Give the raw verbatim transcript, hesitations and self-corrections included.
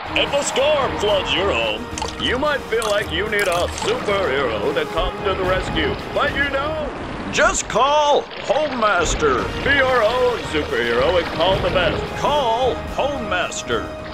If a storm floods your home, you might feel like you need a superhero to come to the rescue. But you know, Just call Home Master. be your own superhero and call the best. Call Home Master.